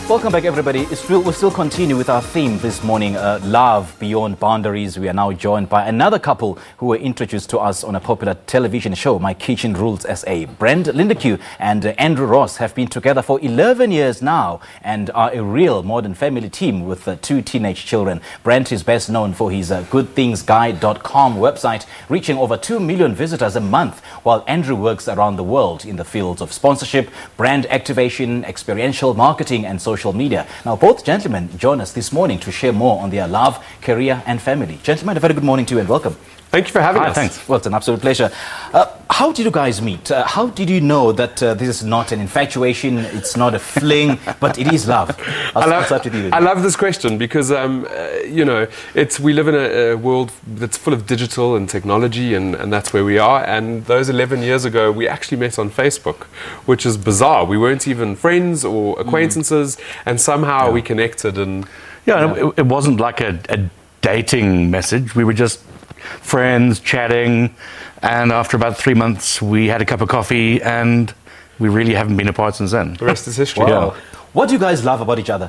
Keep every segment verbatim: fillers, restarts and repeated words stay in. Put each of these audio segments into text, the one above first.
Welcome back, everybody. It's still, we'll still continue with our theme this morning, uh, Love Beyond Boundaries. We are now joined by another couple who were introduced to us on a popular television show, My Kitchen Rules S A. Brent, Lindeque and uh, Andrew Ross have been together for eleven years now and are a real modern family team with uh, two teenage children. Brent is best known for his uh, good things guy dot com website, reaching over two million visitors a month, while Andrew works around the world in the fields of sponsorship, brand activation, experiential marketing and social media. Now, both gentlemen join us this morning to share more on their love, career and family. Gentlemen, a very good morning to you and welcome. Thank you for having Hi, us. Thanks. Well, it's an absolute pleasure. Uh, how did you guys meet? Uh, how did you know that uh, this is not an infatuation, it's not a fling, but it is love? I'll I love, start with you. I love this question because, um, uh, you know, it's, we live in a, a world that's full of digital and technology, and, and that's where we are. And those eleven years ago, we actually met on Facebook, which is bizarre. We weren't even friends or acquaintances, mm. and somehow yeah. we connected. And Yeah, yeah. It, it wasn't like a, a dating message. We were just friends chatting, and after about three months we had a cup of coffee, and we really haven't been apart since then. The rest is history. Wow. Yeah. What do you guys love about each other?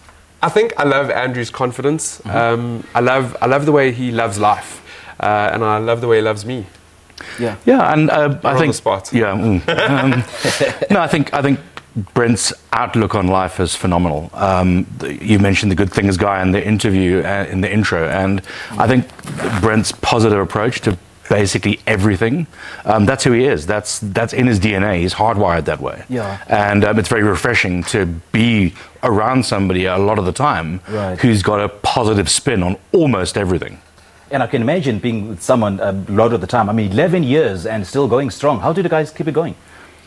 I think I love Andrew's confidence. Mm-hmm. um, I love I love the way he loves life, uh, and I love the way he loves me. Yeah, yeah, and uh, I on think the spot. Yeah, mm, um, no, I think I think Brent's outlook on life is phenomenal. Um, the, you mentioned the good things guy in the interview, uh, in the intro, and I think Brent's positive approach to basically everything, um, that's who he is. That's that's in his D N A. He's hardwired that way. Yeah. And um, it's very refreshing to be around somebody a lot of the time right. who's got a positive spin on almost everything. And I can imagine being with someone a lot of the time. I mean, eleven years and still going strong. How did you guys keep it going?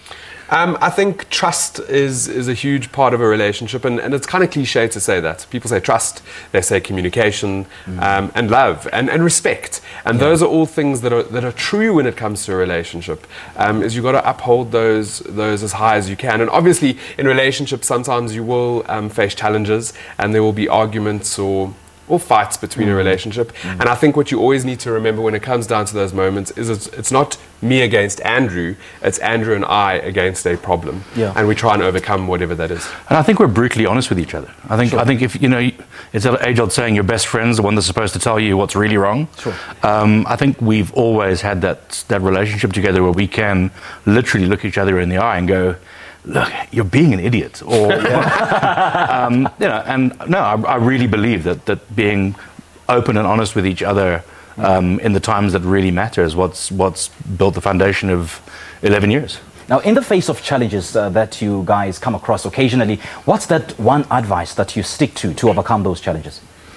Um, I think trust is, is a huge part of a relationship, and, and it's kind of cliche to say that. People say trust, they say communication, mm. um, and love, and, and respect. And yeah. those are all things that are, that are true when it comes to a relationship, um, is you've got to uphold those, those as high as you can. And obviously, in relationships, sometimes you will um, face challenges, and there will be arguments or or fights between mm. a relationship. Mm. And I think what you always need to remember when it comes down to those moments is it's, it's not me against Andrew, it's Andrew and I against a problem. Yeah. And we try and overcome whatever that is. And I think we're brutally honest with each other. I think sure. I think if, you know, it's an age-old saying, your best friend's the one that's supposed to tell you what's really wrong. Sure. Um, I think we've always had that, that relationship together where we can literally look each other in the eye and go, look, you're being an idiot, or um, you know. And no, I, I really believe that that being open and honest with each other um, in the times that really matter is what's what's built the foundation of eleven years. Now, in the face of challenges uh, that you guys come across occasionally, what's that one advice that you stick to to overcome those challenges?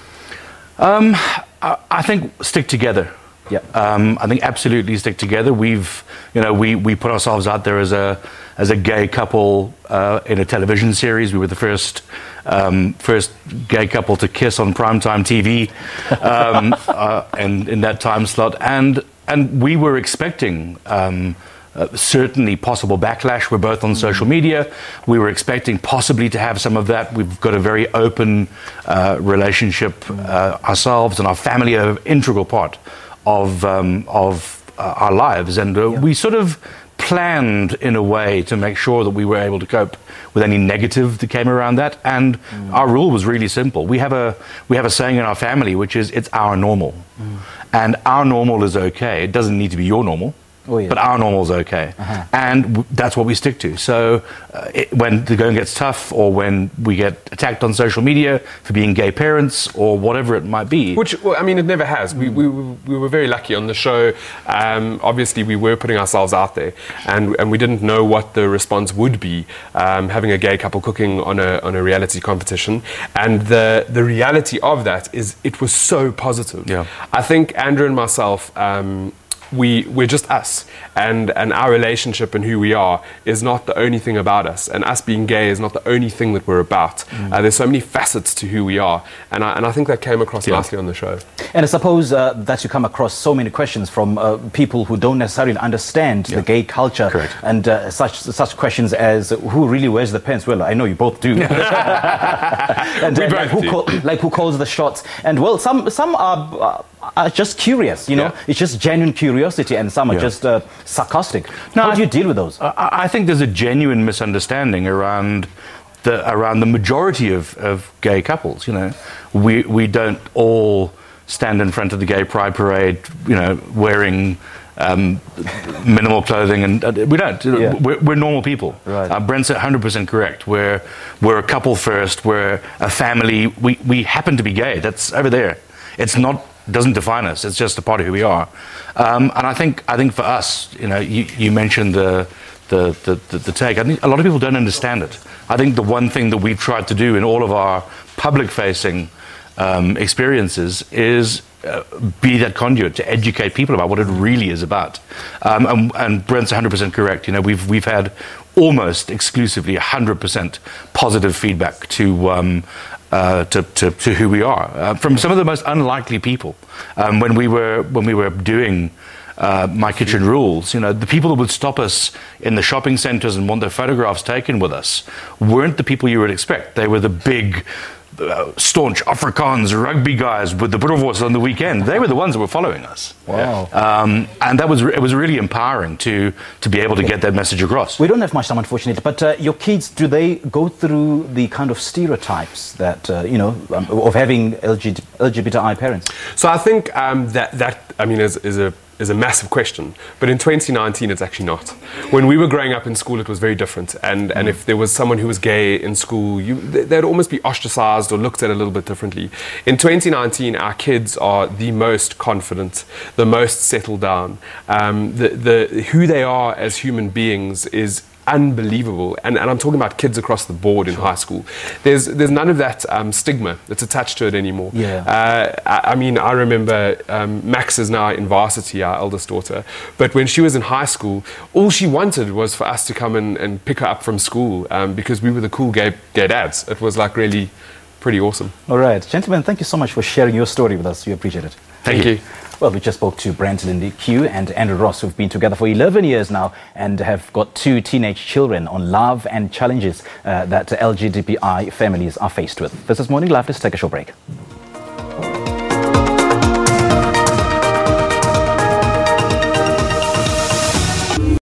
Um, I, I think stick together. Yeah. Um, I think absolutely stick together. We've, you know, we, we put ourselves out there as a as a gay couple uh, in a television series. We were the first um, first gay couple to kiss on primetime T V, um, uh, and in that time slot. And and we were expecting. Um, Uh, certainly possible backlash. We're both on mm. social media. We were expecting possibly to have some of that. We've got a very open uh, relationship uh, ourselves, and our family are an integral part of um, of uh, our lives. And uh, yeah. we sort of planned in a way to make sure that we were able to cope with any negative that came around that. And mm. our rule was really simple. We have a we have a saying in our family, which is it's our normal, mm. and our normal is okay. It doesn't need to be your normal. Oh, yeah. But our normal's okay, uh-huh. and w that's what we stick to. So uh, it, when the going gets tough, or when we get attacked on social media for being gay parents, or whatever it might be, which well, I mean, it never has. Mm. We, we we were very lucky on the show. Um, obviously, we were putting ourselves out there, and and we didn't know what the response would be. Um, having a gay couple cooking on a on a reality competition, and the the reality of that is it was so positive. Yeah. I think Andrew and myself. Um, We, we're just us, and, and our relationship and who we are is not the only thing about us, and us being gay is not the only thing that we're about. Mm. Uh, there's so many facets to who we are, and I, and I think that came across yeah. nicely on the show. And I suppose uh, that you come across so many questions from uh, people who don't necessarily understand yeah. the gay culture. Correct. And uh, such such questions as who really wears the pants? Well, I know you both do. and, we uh, both like, who do. Call, like who calls the shots? And well, some some are, uh, are just curious, you know, yeah. it's just genuine curiosity, and some are Yeah. just uh, sarcastic. No, How I do you deal with those? I, I think there's a genuine misunderstanding around the around the majority of, of gay couples. You know, we we don't all stand in front of the gay pride parade, you know, wearing um, minimal clothing, and uh, we don't. Yeah. We're, we're normal people. Right. Uh, Brent's one hundred percent correct. We're we're a couple first. We're a family. We we happen to be gay. That's over there. It's not doesn't define us. It's just a part of who we are. Um, and I think I think for us, you know, you, you mentioned the. The, the, the, the take. I think a lot of people don't understand it. I think the one thing that we've tried to do in all of our public-facing um, experiences is uh, be that conduit to educate people about what it really is about. Um, and, and Brent's one hundred percent correct. You know, we've we've had almost exclusively one hundred percent positive feedback to. Um, Uh, to, to, to who we are uh, from some of the most unlikely people. Um, when we were when we were doing uh, My Kitchen Rules, you know, the people that would stop us in the shopping centres and want their photographs taken with us weren't the people you would expect. They were the big, uh, staunch Afrikaans rugby guys with the boerewors on the weekend. They were the ones that were following us. Wow! Um, and that was it was really empowering to to be able to get that message across. We don't have much time, unfortunately, but uh, your kids, do they go through the kind of stereotypes that, uh, you know, um, of having L G B T I parents? So I think um, that, that, I mean, is, is a is a massive question, but in twenty nineteen it's actually not. When we were growing up in school, it was very different, and and if there was someone who was gay in school, you, they'd almost be ostracized or looked at a little bit differently. In twenty nineteen, our kids are the most confident, the most settled down. Um, the, the who they are as human beings is unbelievable, and, and I'm talking about kids across the board in sure. high school. There's there's none of that um, stigma that's attached to it anymore. Yeah. Uh, I, I mean, I remember um, Max is now in varsity, our eldest daughter, but when she was in high school, all she wanted was for us to come and, and pick her up from school um, because we were the cool gay, gay dads. It was like really pretty awesome. All right, gentlemen, thank you so much for sharing your story with us. We appreciate it. Thank, thank you. you. Well, we just spoke to Brent, Lindeque and Andrew Ross, who've been together for eleven years now and have got two teenage children, on love and challenges uh, that L G B T I families are faced with. This is Morning Live. Let's take a short break.